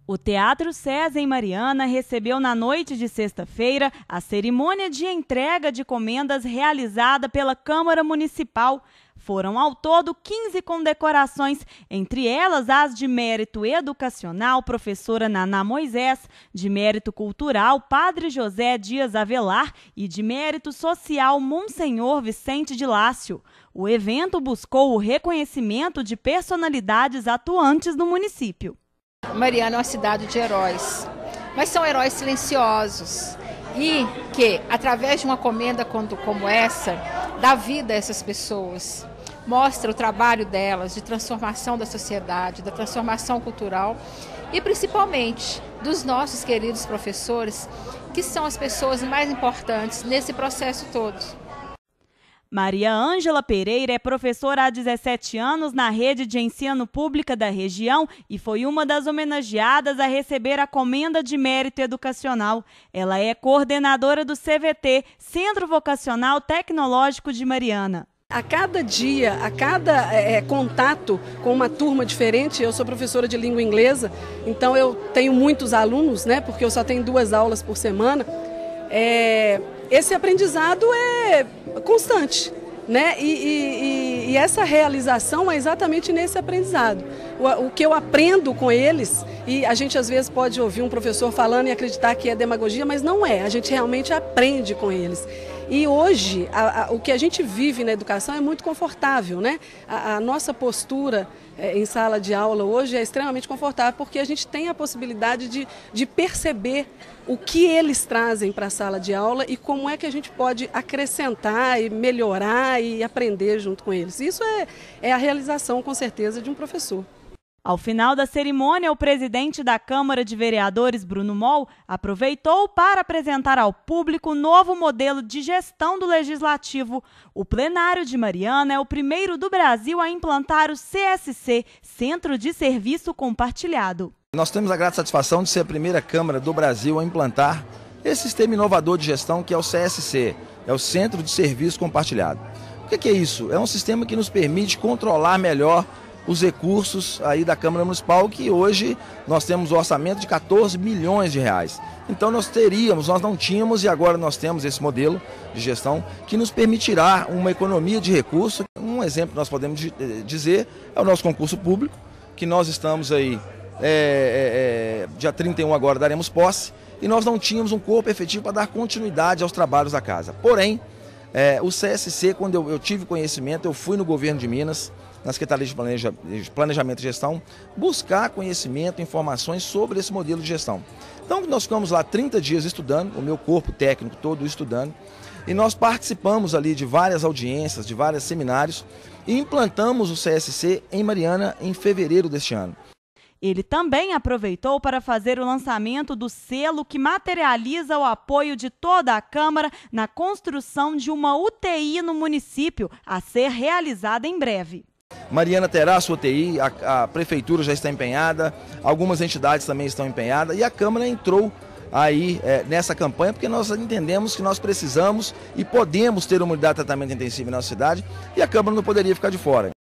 O Teatro César em Mariana recebeu na noite de sexta-feira a cerimônia de entrega de comendas realizada pela Câmara Municipal. Foram ao todo 15 condecorações, entre elas as de mérito educacional, professora Naná Moisés, de mérito cultural, Padre José Dias Avelar e de mérito social, Monsenhor Vicente de Lácio. O evento buscou o reconhecimento de personalidades atuantes no município. Mariana é uma cidade de heróis, mas são heróis silenciosos e que, através de uma comenda como essa, dá vida a essas pessoas, mostra o trabalho delas de transformação da sociedade, da transformação cultural e principalmente dos nossos queridos professores, que são as pessoas mais importantes nesse processo todo. Maria Ângela Pereira é professora há 17 anos na rede de ensino pública da região e foi uma das homenageadas a receber a comenda de mérito educacional. Ela é coordenadora do CVT, Centro Vocacional Tecnológico de Mariana. A cada dia, a cada contato com uma turma diferente, eu sou professora de língua inglesa, então eu tenho muitos alunos, né, porque eu só tenho 2 aulas por semana. Esse aprendizado é constante, né? E essa realização é exatamente nesse aprendizado. O que eu aprendo com eles, e a gente às vezes pode ouvir um professor falando e acreditar que é demagogia, mas não é, a gente realmente aprende com eles. E hoje, o que a gente vive na educação é muito confortável, né? A nossa postura em sala de aula hoje é extremamente confortável, porque a gente tem a possibilidade de perceber o que eles trazem para a sala de aula e como é que a gente pode acrescentar e melhorar e aprender junto com eles. Isso é a realização, com certeza, de um professor. Ao final da cerimônia, o presidente da Câmara de Vereadores, Bruno Moll, aproveitou para apresentar ao público o novo modelo de gestão do Legislativo. O plenário de Mariana é o primeiro do Brasil a implantar o CSC, Centro de Serviço Compartilhado. Nós temos a grata satisfação de ser a primeira Câmara do Brasil a implantar esse sistema inovador de gestão que é o CSC, é o Centro de Serviço Compartilhado. O que é isso? É um sistema que nos permite controlar melhor os recursos aí da Câmara Municipal, que hoje nós temos um orçamento de 14 milhões de reais. Então nós não tínhamos e agora nós temos esse modelo de gestão que nos permitirá uma economia de recursos. Um exemplo que nós podemos dizer é o nosso concurso público, que nós estamos aí, dia 31 agora daremos posse, e nós não tínhamos um corpo efetivo para dar continuidade aos trabalhos da casa. Porém, o CSC, quando eu tive conhecimento, eu fui no governo de Minas, na Secretaria de Planejamento e Gestão, buscar conhecimento, informações sobre esse modelo de gestão. Então nós ficamos lá 30 dias estudando, o meu corpo técnico todo estudando, e nós participamos ali de várias audiências, de vários seminários, e implantamos o CSC em Mariana em fevereiro deste ano. Ele também aproveitou para fazer o lançamento do selo que materializa o apoio de toda a Câmara na construção de uma UTI no município, a ser realizada em breve. Mariana terá a sua UTI, a Prefeitura já está empenhada, algumas entidades também estão empenhadas e a Câmara entrou aí nessa campanha porque nós entendemos que nós precisamos e podemos ter uma unidade de tratamento intensivo na nossa cidade e a Câmara não poderia ficar de fora.